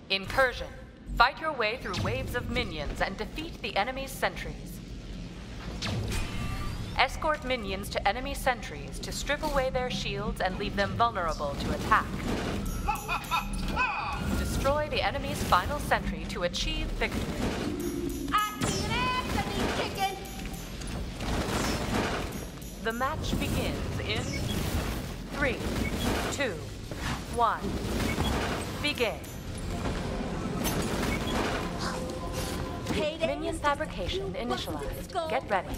Incursion. Fight your way through waves of minions and defeat the enemy's sentries. Escort minions to enemy sentries to strip away their shields and leave them vulnerable to attack. Destroy the enemy's final sentry to achieve victory. The match begins in 3, 2, 1. Begin. Minion fabrication initialized. Get ready.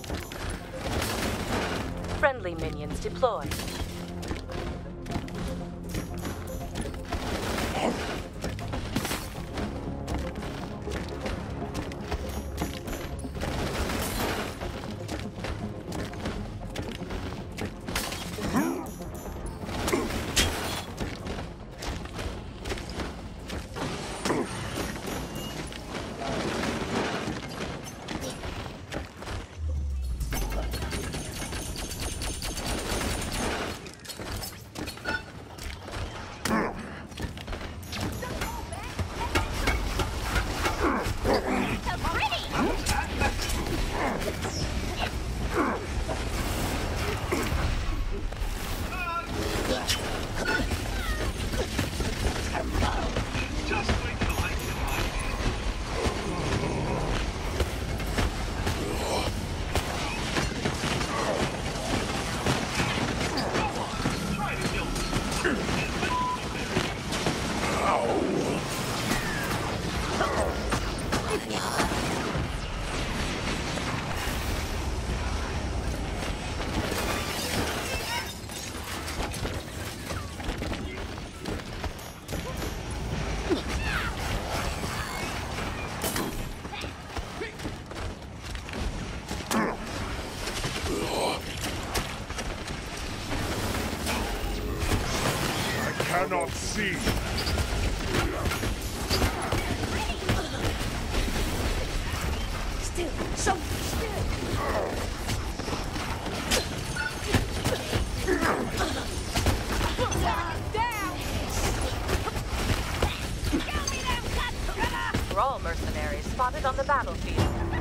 Friendly minions deployed. Cannot see. Still, so still. Thrall mercenaries spotted on the battlefield.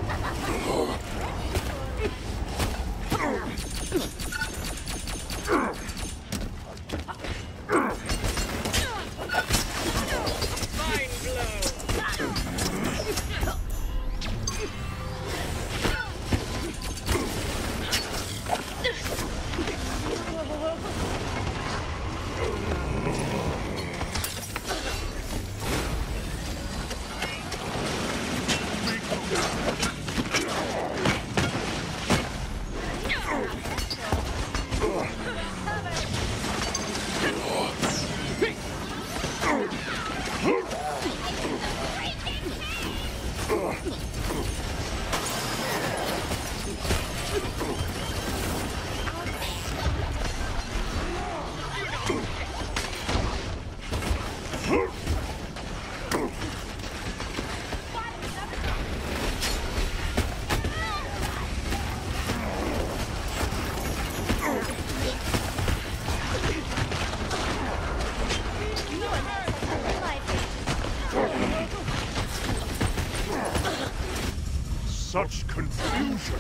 Such confusion.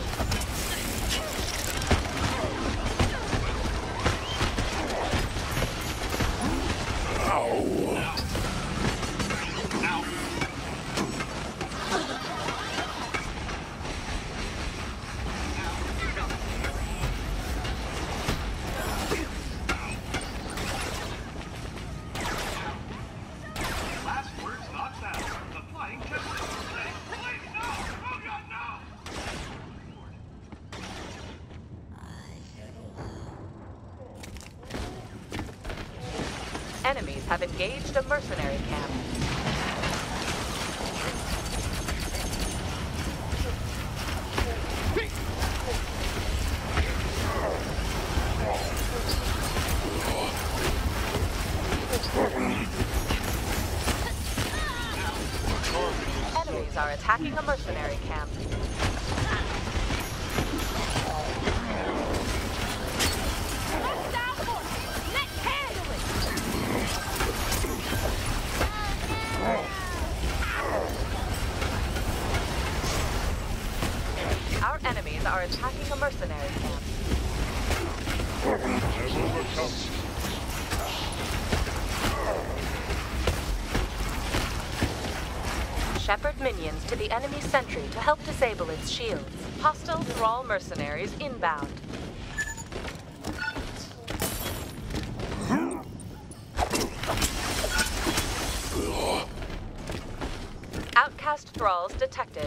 Enemies have engaged a mercenary camp. Enemies are attacking a mercenary camp. Let's handle it! are attacking a mercenary camp. I will overcome. Shepherd minions to the enemy sentry to help disable its shields. Hostile Thrall mercenaries inbound. Outcast Thralls detected.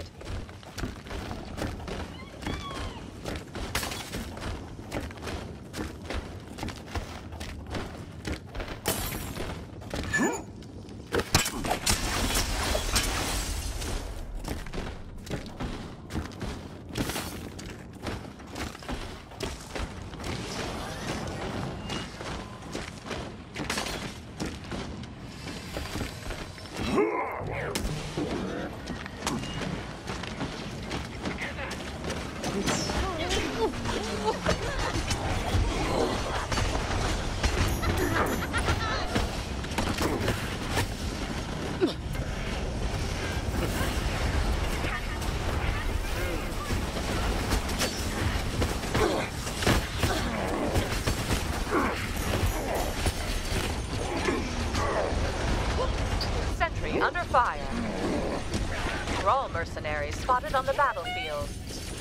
Sentry under fire. Thrall mercenaries spotted on the battlefield.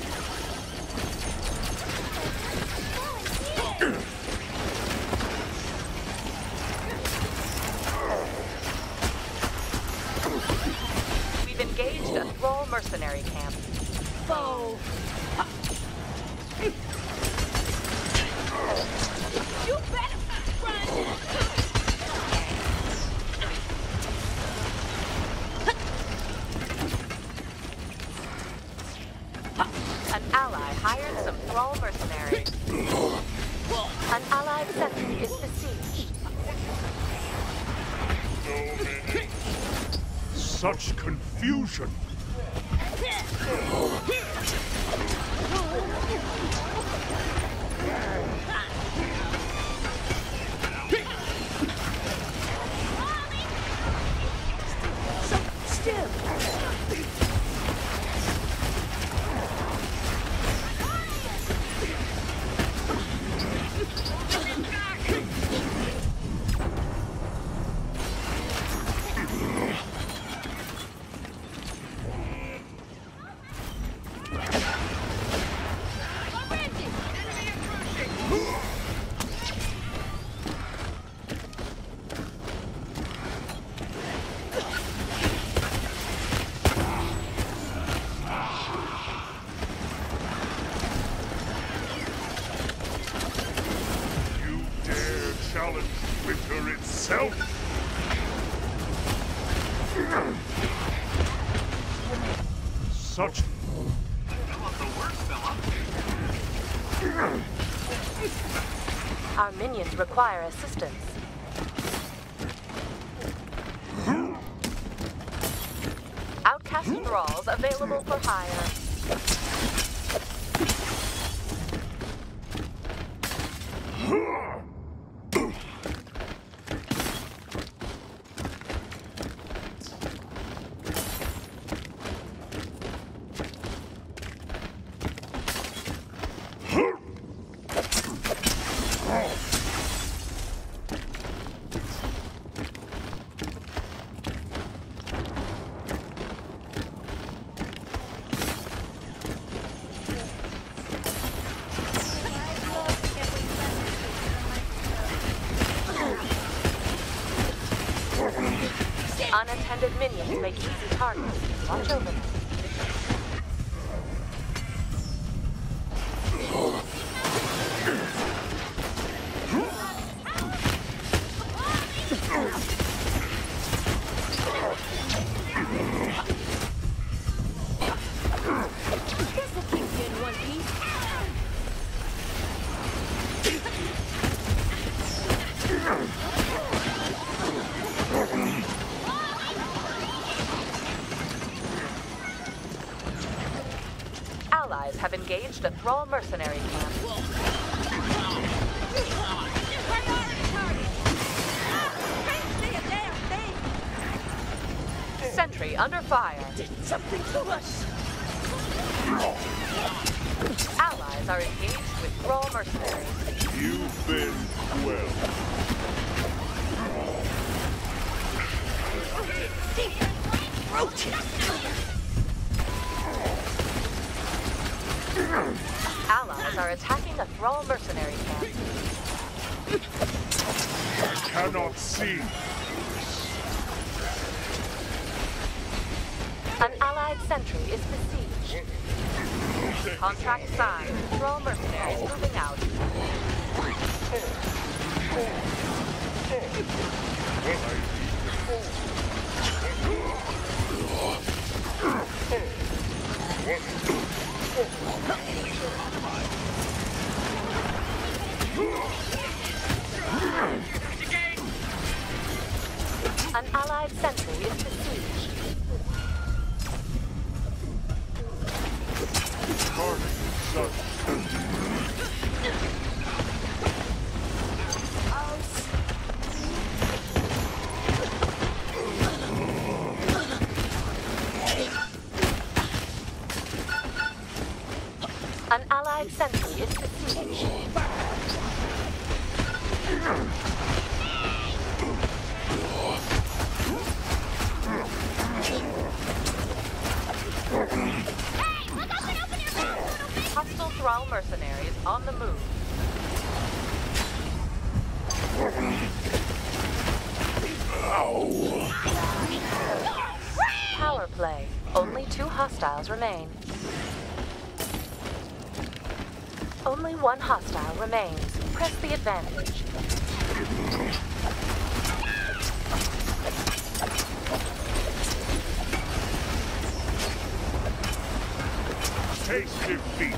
We've engaged a Thrall mercenary camp. Foe. You better run! An ally hired some Thrall mercenaries. An allied sentry is besieged. Such confusion. Still. You dare challenge winter itself? Such Our minions require assistance. Outcast Thralls available for hire. Unattended minions make easy targets. Watch over them. This'll keep you in one piece. Allies have engaged a Thrall mercenary camp. Sentry under fire. Did something to us. Allies are engaged with Thrall mercenaries. You've been well. Allies are attacking a Thrall mercenary camp. I cannot see. An allied sentry is besieged. Contract signed. Thrall mercenaries moving out. An allied sentry is besieged. An allied sentry is besieged. Hostile Thrall mercenaries on the move. Power play. Only 2 hostiles remain. Only 1 hostile remains. Press the advantage. Taste defeat.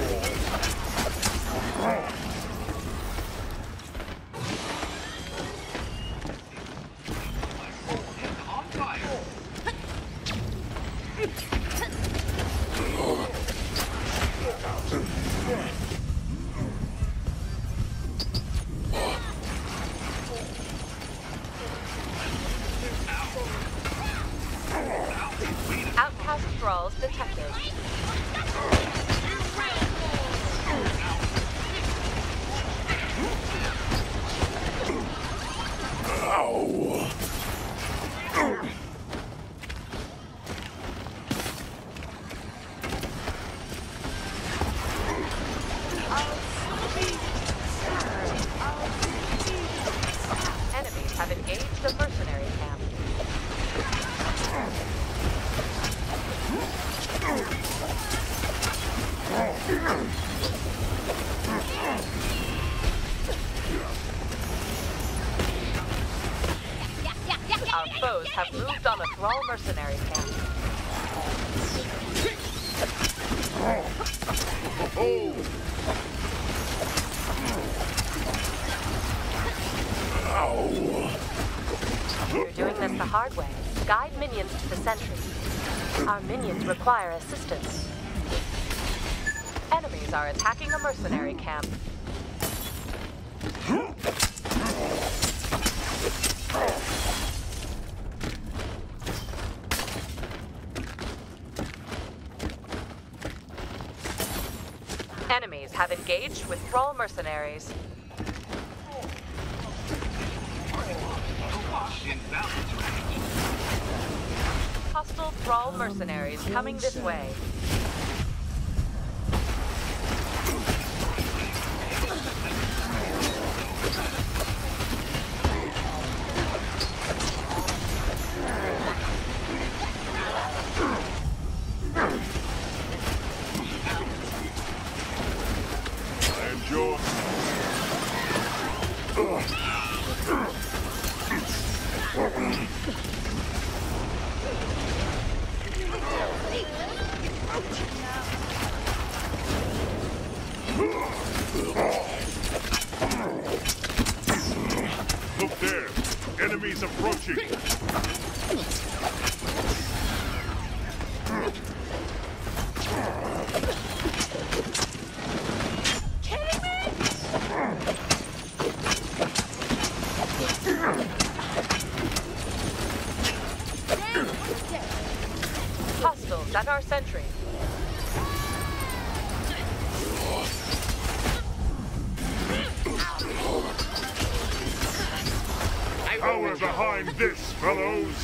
Outcast Thralls detected. Enemies have engaged the mercenary camp. Our foes have moved on a Thrall mercenary camp. You're doing this the hard way. Guide minions to the sentry. Our minions require assistance. Enemies are attacking a mercenary camp. Enemies have engaged with Thrall mercenaries. Hostile Thrall mercenaries coming this way. Enjoy. Look there! Enemies approaching! Hostiles at our sentry. Cower behind this, fellows!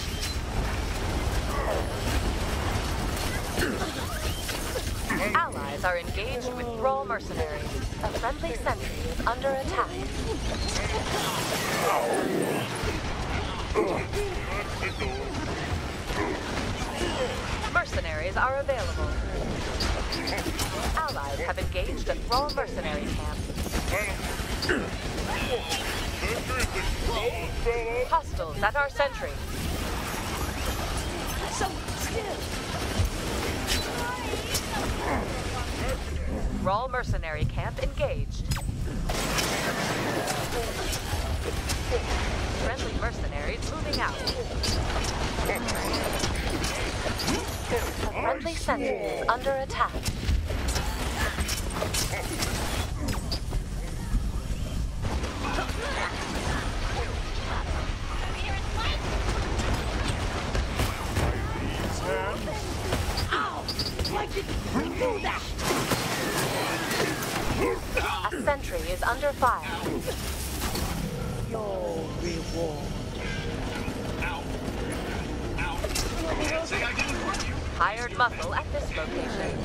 Allies are engaged with Thrall mercenaries. A friendly sentry is under attack. Mercenaries are available. Allies have engaged a Thrall mercenary camp. Hostiles at our sentry. So still. Thrall mercenary camp engaged. Friendly mercenaries moving out. A friendly sentry is under attack. Ow! Why did you do that? A sentry is under fire. Your reward. Hired muscle at this location.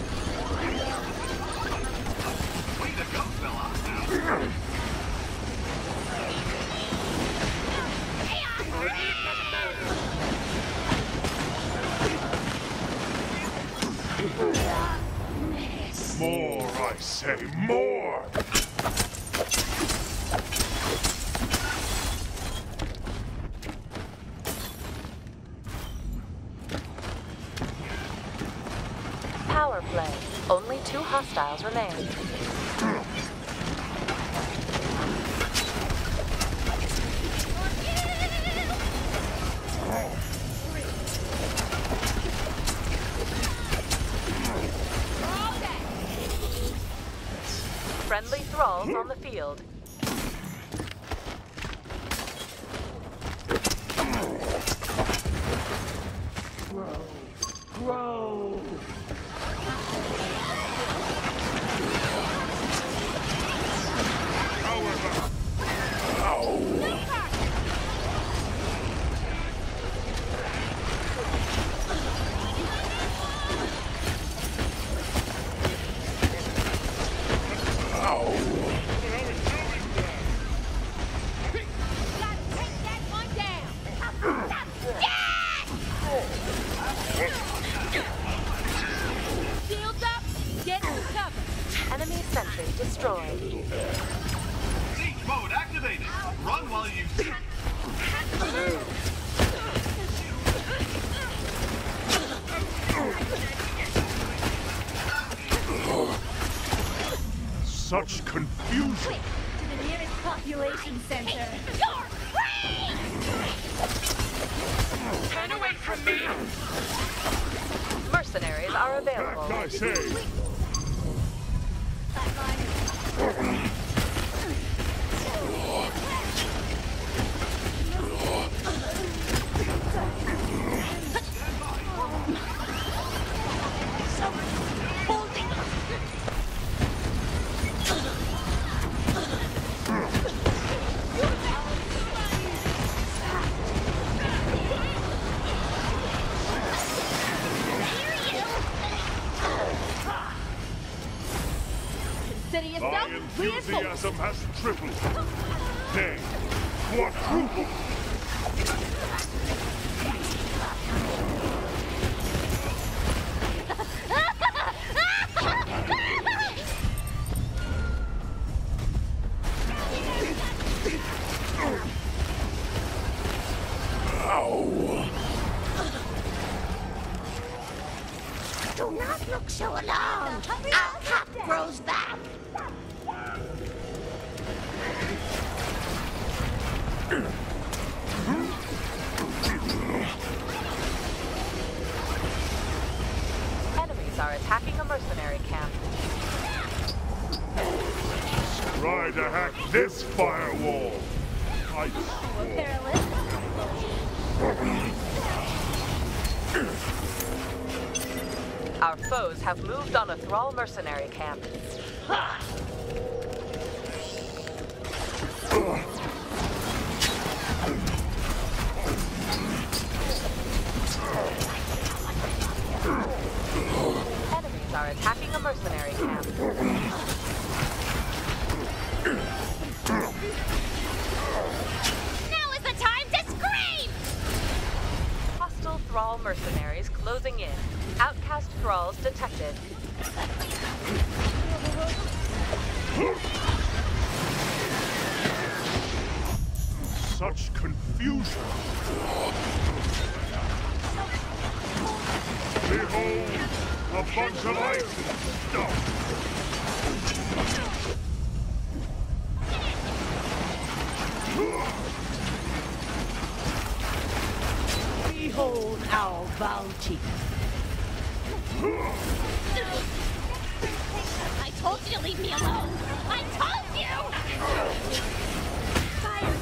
More, I say, more! Power play. Only 2 hostiles remain. Friendly thralls on the field. Grow. Enemy sentry destroyed. Siege mode activated. Run while you see. Such confusion! To the nearest population center. Turn away from me! Mercenaries are Back, available. I say! Consider My yourself reinforced. enthusiasm has tripled. Nay, quadrupled. Do not look so alarmed. Our cap grows back. Enemies are attacking a mercenary camp. Try to hack this firewall. I swore. Perilous. Our foes have moved on a Thrall mercenary camp. mercenaries closing in. Outcast thralls detected. Such confusion. Behold, a bunch of ice stuff. Behold our bounty. I told you to leave me alone! I told you! Fire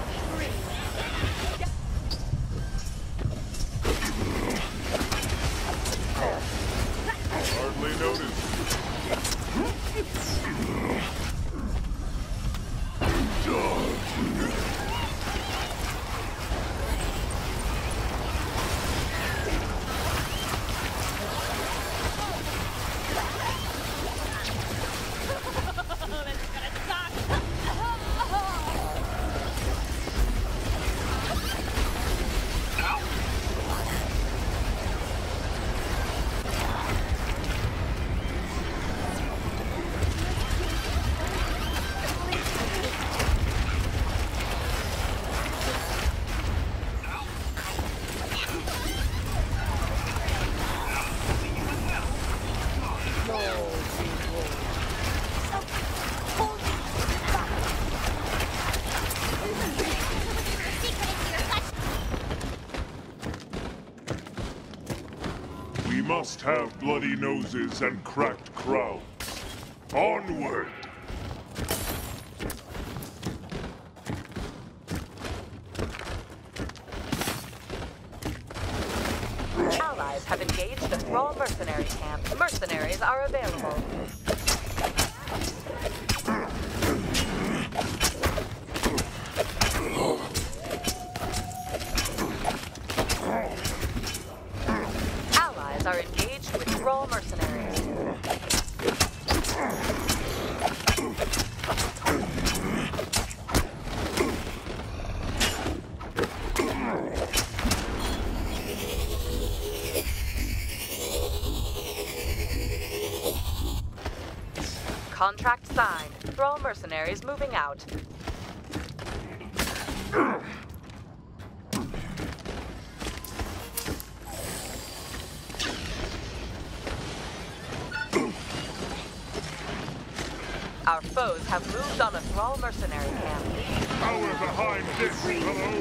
Hardly noticed. We must have bloody noses and cracked crowns. Onward! Allies have engaged a Thrall mercenary camp. Mercenaries are available. Allies are engaged with Thrall mercenaries. Contract signed. Thrall mercenaries moving out. Our foes have moved on a Thrall mercenary camp. Power behind this, fellow!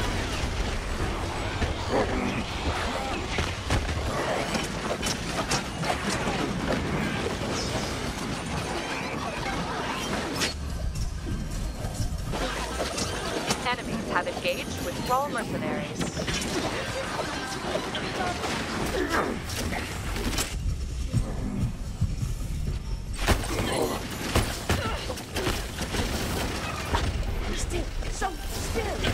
Enemies have engaged with Thrall mercenaries. Still, so still.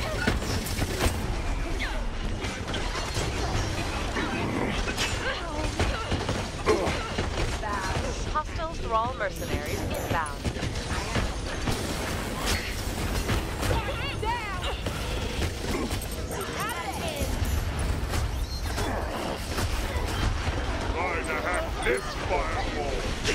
Hostile Thrall mercenaries inbound. Trying to hack this firewall!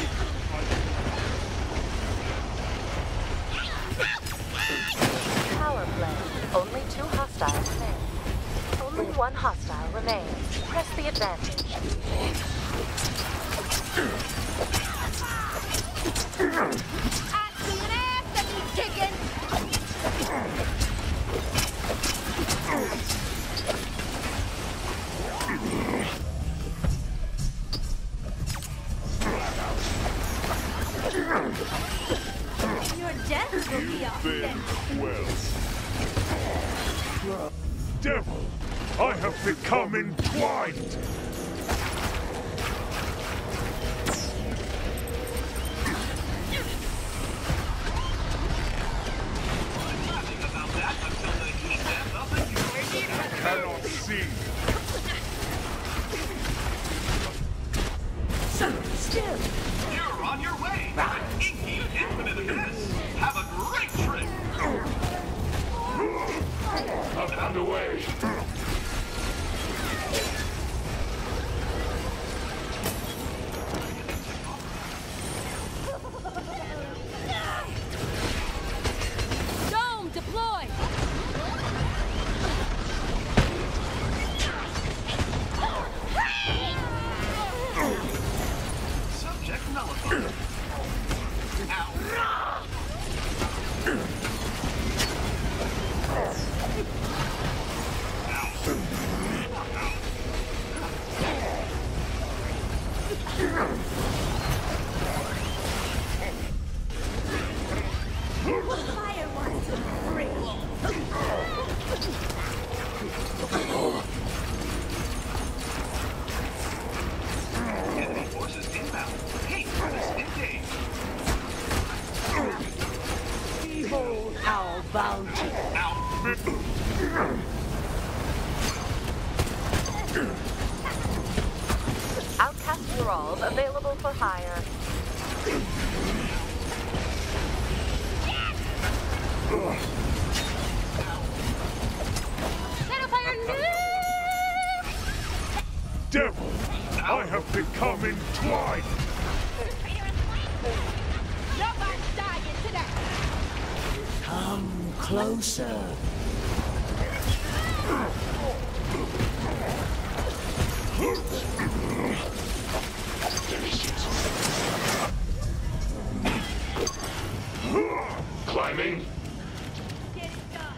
Power play. Only 2 hostiles remain. Only 1 hostile remains. Press the advantage. I see an ass that needs kicking! Your death will be off Been then. well. Devil! I have become entwined! About that until the heat ends up and you Cannot see. So still. You're on your way to an inky infinite abyss. Have a great trip. Up and away. thralls available for hire. Shadowfire, no! Devil, I have become entwined. Nobody's dying today. Come closer. Climbing. Get it done.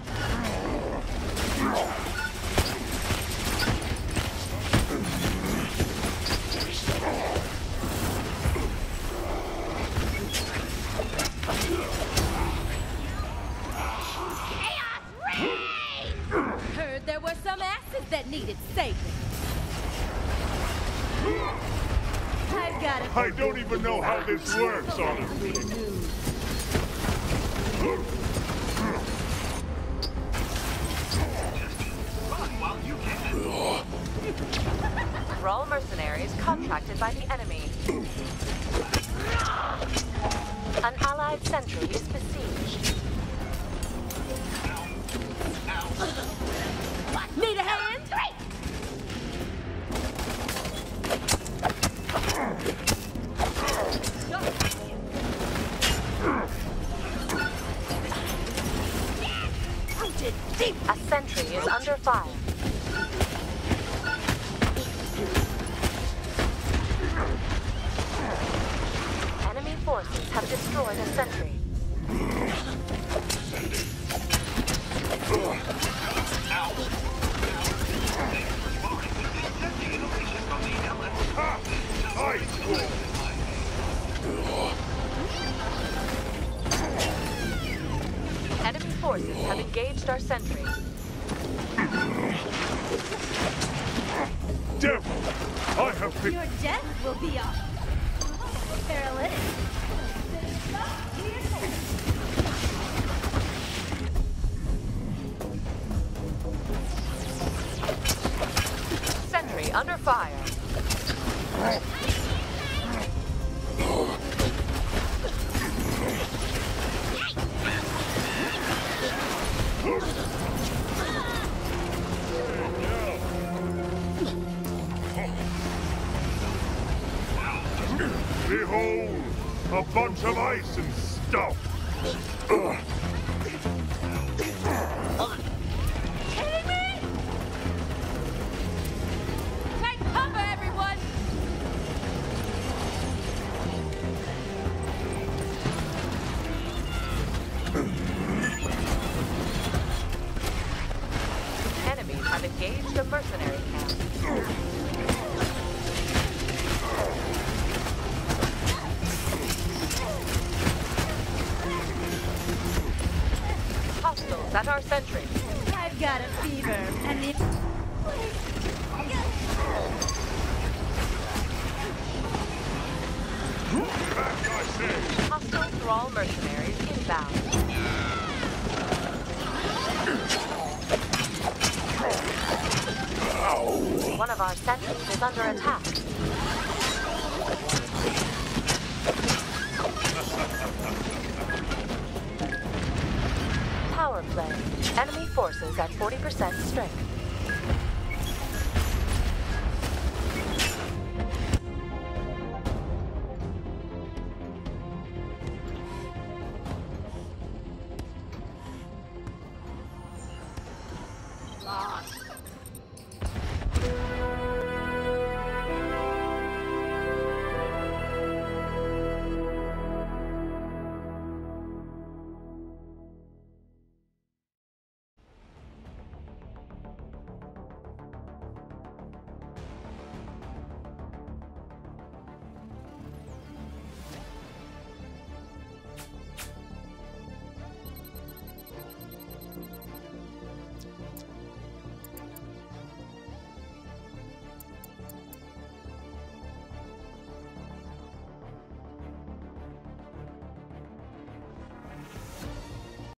Chaos Rain! Heard there were some asses that needed saving. I've got it. I don't even know how this works, honestly. Run while you can. Thrall mercenaries contracted by the enemy. An allied sentry is besieged. Need a hand? A sentry is under fire. Enemy forces have destroyed a sentry. Ice wall. Enemy forces have engaged our sentry. Devil, I have become... Your death will be a paralytic. Sentry under fire. Behold, a bunch of ice and stuff. Kidding me? Take cover, everyone! Enemies have engaged a mercenary camp. Hostiles at our sentry. I've got a fever, and if... Back, I say. Hostile thrall mercenaries inbound. One of our sentries is under attack. Power play. Enemy forces at 40% strength.